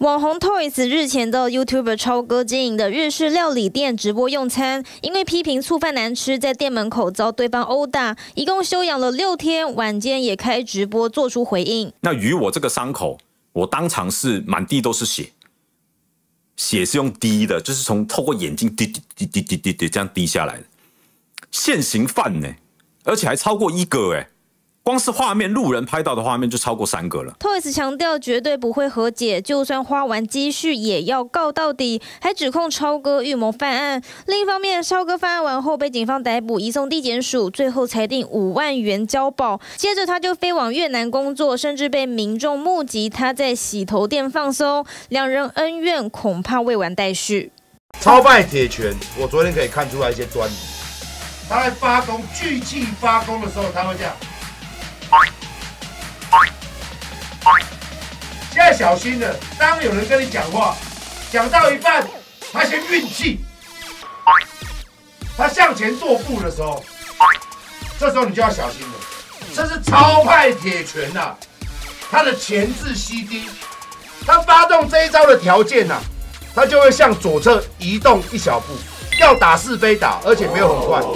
网红 Toys 日前到 YouTuber 超哥经营的日式料理店直播用餐，因为批评醋饭难吃，在店门口遭对方殴打，一共休养了6天，晚间也开直播做出回应。 那于我这个伤口，我当场是满地都是血，血是用滴的，就是透过眼睛滴这样滴下来的，现行犯呢，而且还超过1个哎。光是画面，路人拍到的画面就超过3个了。 Toys 强调绝对不会和解，就算花完积蓄也要告到底，还指控超哥预谋犯案。另一方面，超哥犯案完后被警方逮捕，移送地检署，最后裁定5万元交保。接着他就飞往越南工作，甚至被民众目击他在洗头店放松，两人恩怨恐怕未完待续。 超派铁拳，我昨天可以看出来一些端倪。他在发功聚气发功的时候，他会这样。现在小心了，当有人跟你讲话，讲到一半，他先运气，他向前踱步的时候，这时候你就要小心了。这是超派铁拳呐，他的前置 CD， 他发动这一招的条件呐，他就会向左侧移动1小步，要打是非打，而且没有很快。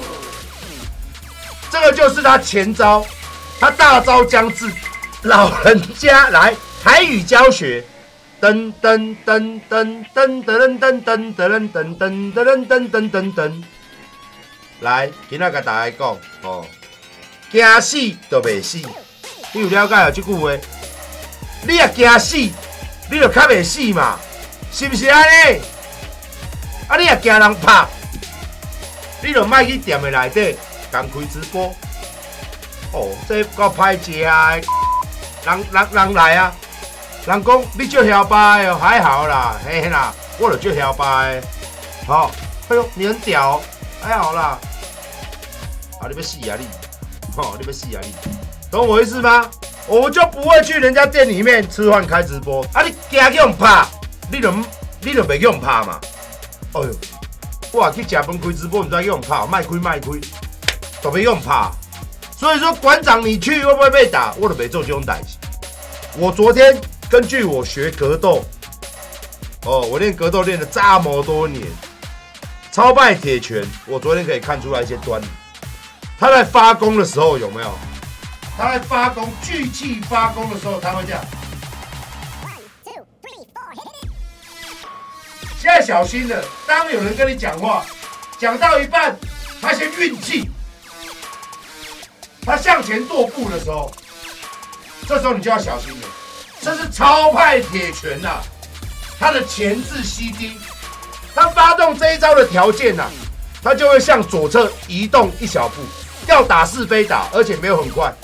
这个就是他前招。他大招将至，老人家来台语教学，噔噔噔噔噔噔噔噔噔噔噔噔噔噔噔噔噔，来，今仔甲大家讲哦，惊死就袂死，你有了解有这句话？你若惊死，你就较袂死嘛，是不是安尼？啊，你若惊人拍，你就莫去店的内底共开直播。哦，这够歹食啊！人来啊，人讲你足嚣巴的哦，还好啦，嘿啦，我就足嚣巴的。好，哎呦，你很屌、哦，还好啦。啊，你要死啊你！哦，你要死啊你！懂我意思吗？我就不会去人家店里面吃饭开直播。啊，你惊去用拍，你就袂用拍嘛。哎呦，我去食饭开直播，唔知用拍，卖开，都袂用拍。所以说，馆长你去会不会被打？我都没做这种代志。我昨天根据我学格斗，我练格斗练了这么多年，超派铁拳，我昨天可以看出来一些端倪。他在发功的时候有没有？他在发功聚气发功的时候，他会这样。现在小心了，当有人跟你讲话，讲到一半，他先运气。他向前踱步的时候，这时候你就要小心了。这是超派铁拳呐，他的前置 CD， 他发动这一招的条件呐，他就会向左侧移动1小步，要打是非打，而且没有很快。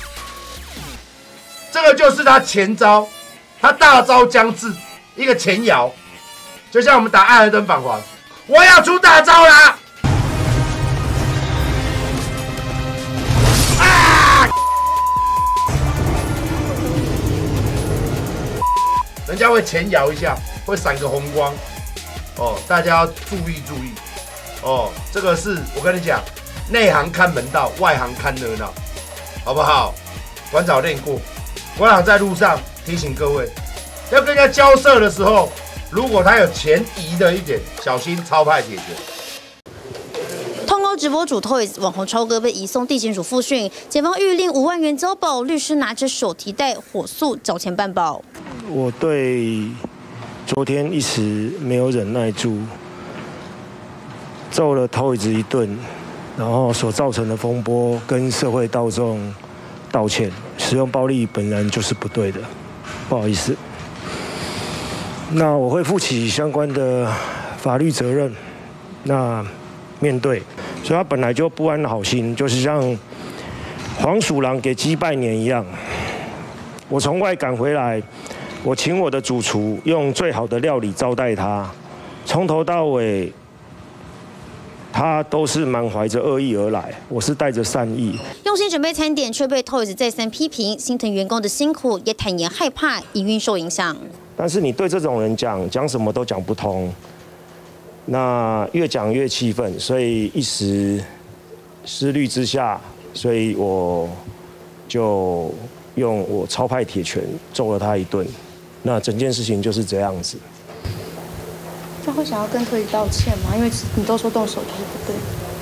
这个就是他前招，他大招将至，一个前摇，就像我们打艾尔登返还，我要出大招啦！人家会前摇一下，会闪个红光，哦，大家要注意哦。这个是我跟你讲，内行看门道，外行看热闹，好不好？馆长练过，馆长在路上提醒各位，要跟人家交涉的时候，如果他有前移的一点，小心超派铁拳。 通告直播主 Toys 网红超哥被移送地检署复讯，检方预令5万元交保，律师拿着手提袋火速找钱办保。 我对昨天一时没有忍耐住，揍了Toys一顿，然后所造成的风波，跟社会大众道歉。使用暴力本来就是不对的，不好意思。那我会负起相关的法律责任。那面对，所以他本来就不安好心，就是像黄鼠狼给鸡拜年一样。我从外赶回来，我请我的主厨用最好的料理招待他，从头到尾，他都是满怀着恶意而来，我是带着善意。 用心准备餐点，却被 Toys 再三批评，心疼员工的辛苦，也坦言害怕营运受影响。 但是你对这种人讲什么都讲不通。那越讲越气愤，所以一时思虑之下，所以我就用我超派铁拳揍了他一顿。 那整件事情就是这样子。 他会想要跟Toys道歉吗？因为你都说动手就是不对。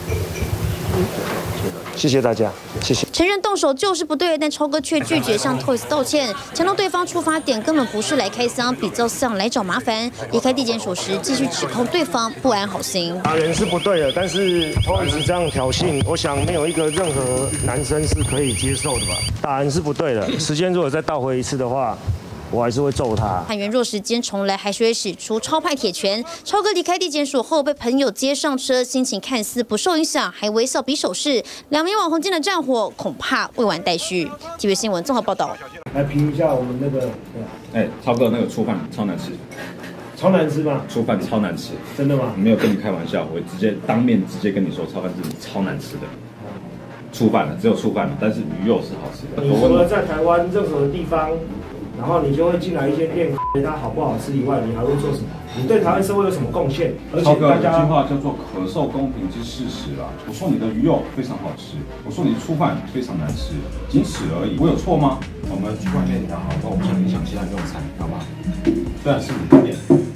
谢谢大家，谢谢。 承认动手就是不对，但超哥却拒绝向 Toys 道歉，强调对方出发点根本不是来开箱，比较像来找麻烦。离开地检署时，继续指控对方不安好心。 打人是不对的，但是 Toys 这样挑衅，我想没有一个任何男生是可以接受的吧？打人是不对的，时间如果再倒回一次的话。我还是会揍他。 判员若时间重来，还是会使出超派铁拳。超哥离开地检署后，被朋友接上车，心情看似不受影响，还微笑比手势。两名网红间的战火恐怕未完待续。TVB 新闻综合报道。 来评一下我们那个， 超哥那个醋饭超难吃， 超难吃吗？ 醋饭超难吃， 真的吗？ 没有跟你开玩笑，我当面直接跟你说，超饭是超难吃的。醋饭了，只有醋饭了，但是鱼肉是好吃的。 你除了在台湾任何地方。然后你就会进来一些店，它好不好吃以外，你还会做什么？你对台湾社会有什么贡献？而且大家有句话叫做“可受公平之事实”啦。我说你的鱼肉非常好吃，我说你的醋饭非常难吃，仅此而已。我有错吗？我们去外面聊好，不然我不想影响其他人用餐，好吗？虽然是你的店，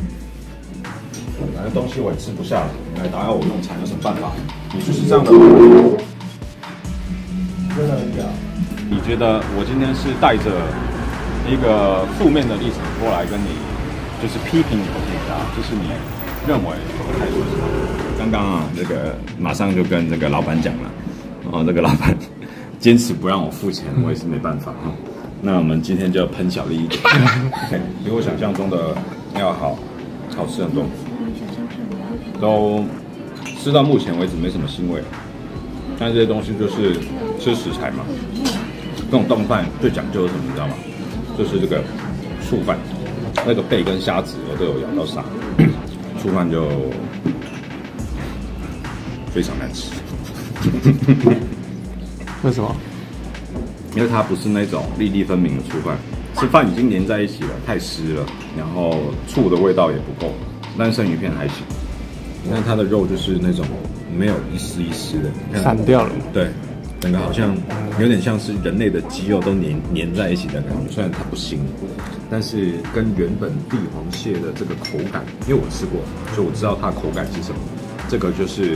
反正东西我也吃不下了，你来打扰我用餐有什么办法？你就是这样的人。 真的很屌。 你觉得我今天是带着一个负面的立场过来跟你，就是批评你的店家，就是你认为我态度是什么？ 刚刚啊，这个马上就跟这个老板讲了，这个老板坚持不让我付钱，我也是没办法哈。那我们今天就要喷小丽一点， 比我想象中的要好吃很多，都吃到目前为止没什么腥味，但这些东西就是吃食材嘛。这种冻饭最讲究的是什么，你知道吗？就是这个醋饭，那个贝跟虾子我都有咬到沙，醋饭就非常难吃。 为什么？ 因为它不是那种粒粒分明的醋饭，吃饭已经粘在一起了，太湿了，然后醋的味道也不够，但生鱼片还行。你看它的肉就是那种没有一丝一丝的， 散掉了。 对。整个好像有点像是人类的肌肉都粘在一起的感觉，虽然它不腥，但是跟原本帝皇蟹的这个口感，因为我吃过，所以我知道它的口感是什么。这个就是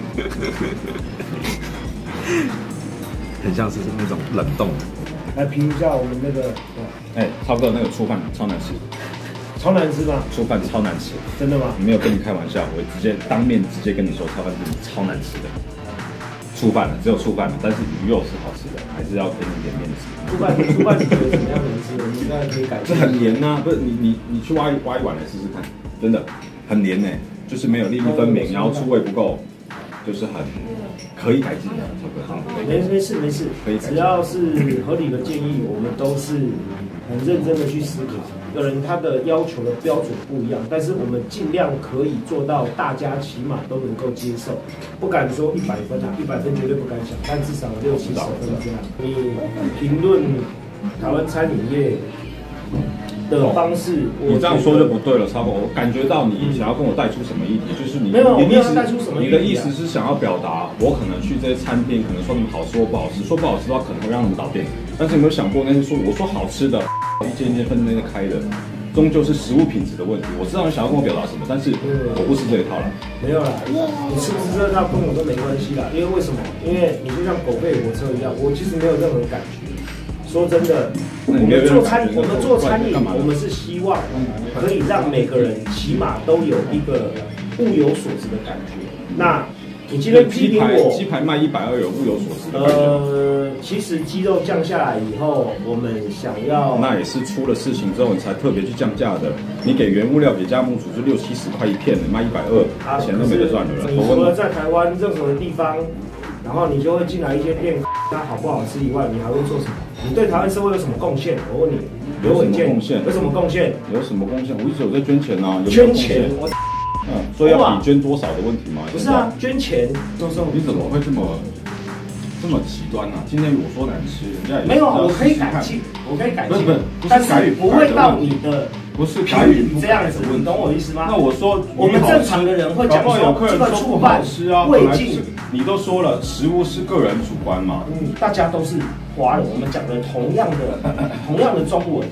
很像是那种冷冻的。 来评一下我们那个， 超哥那个醋饭超难吃， 超难吃吗？ 醋饭超难吃， 真的吗？ 没有跟你开玩笑，我当面直接跟你说，超饭是超难吃的。醋饭了，只有醋饭了，但是鱼肉是好吃的，还是要给你点面子。 醋饭你觉得怎么样能吃？你应该可以改进。 这很黏啊，不是你去挖一碗来试试看，真的很黏呢，就是没有粒粒分明，然后醋味不够，就是很可以改进的，差不多。 没事， 可以改进。 只要是合理的建议，我们都是很认真的去思考。有人他的要求的标准不一样，但是我们尽量可以做到大家起码都能够接受，不敢说100分啊，100分绝对不敢想，但至少60-70分这样。你评论台湾餐饮业的方式， 你这样说就不对了，超哥，我感觉到你想要跟我带出什么议题，就是你没有带出什么议题。 你的意思是想要表达，我可能去这些餐厅，可能说你们好吃或不好吃，说不好吃的话，可能会让你们倒店。但是有没有想过，那些我说好吃的，一间一间分那个开的，终究是食物品质的问题。我知道你想要跟我表达什么，但是我不吃这一套了。 没有啦，你吃不吃这套跟我都没关系啦。因为为什么？因为你就像狗吠火车一样，我其实没有任何感觉。说真的，我们做餐饮，我们是希望可以让每个人起码都有一个物有所值的感觉。那你今天批评我， 鸡排卖120有物有所值的感觉。 其实鸡肉降下来以后，我们想要那也是出了事情之后你才特别去降价的。你给原物料给加盟主就60-70块一片，你卖120，钱都没得赚了。 你除了在台湾任何的地方，然后你就会进来一些店，它好不好吃以外，你还会做什么？你对台湾社会有什么贡献？我问你， 有什么贡献？ 有什么贡献？ 有什么贡献？我一直有在捐钱啊， 捐钱， 所以要比捐多少的问题吗？ 不是啊，捐钱。 你怎么会这么极端啊？今天我说难吃，人家也没有啊，我可以改进，不是， 但是不会到你的不是改语这样子，你懂我意思吗？ 那我说， 我们正常的人会讲说这个醋饭味精， 你都说了，食物是个人主观嘛。 大家都是华人，我们讲的同样的中文，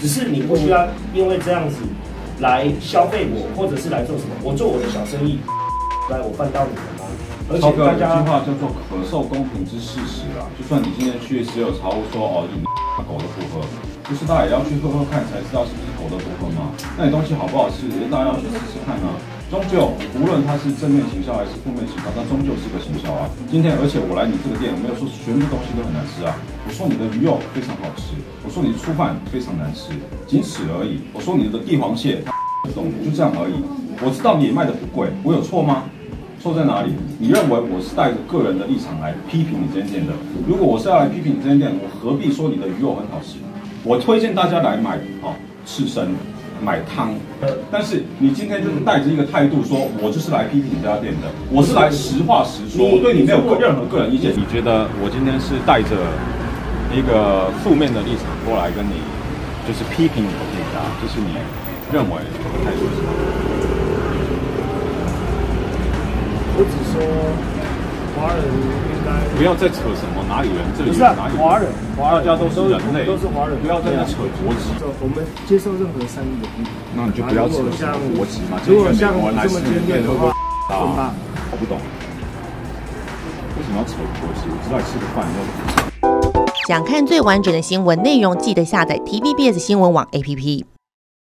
只是你不需要因为这样子来消费我，或者是来做什么。我做我的小生意，来我办到你了吗？而且大家有句话叫做“可受公平之事实”啦。就算你今天去石油茶屋说哦，你狗都不喝，就是大家也要去喝喝看，才知道是不是狗都不喝嘛。那你东西好不好吃，大家要去试试看啊。终究，无论它是正面行销还是负面行销，它终究是个行销啊。今天，而且我来你这个店，我没有说全部东西都很难吃啊。我说你的鱼肉非常好吃，我说你的粗饭非常难吃，仅此而已。我说你的帝皇蟹，就这样而已。我知道你也卖的不贵，我有错吗？错在哪里？你认为我是带着个人的立场来批评你这间店的？如果我是要来批评你这间店，我何必说你的鱼肉很好吃？我推荐大家来买刺身。买汤，但是你今天就是带着一个态度说，我就是来批评你这家店的，我是来实话实说，我对你没有任何个人意见。你觉得我今天是带着一个负面的立场过来跟你，就是批评你的店家，这是你认为我的态度是什么？ 我只说华人应该不要再扯什么哪里人这里哪里华人， 大家都是人类， 都是华人， 不要在那扯国籍。 我们接受任何善意的批评， 那你就不要扯像国籍嘛。 如果像这么坚定的话， 我不懂，为什么要扯国籍？我知道你吃个饭想看最完整的新闻内容，记得下载TVBS 新闻网 APP。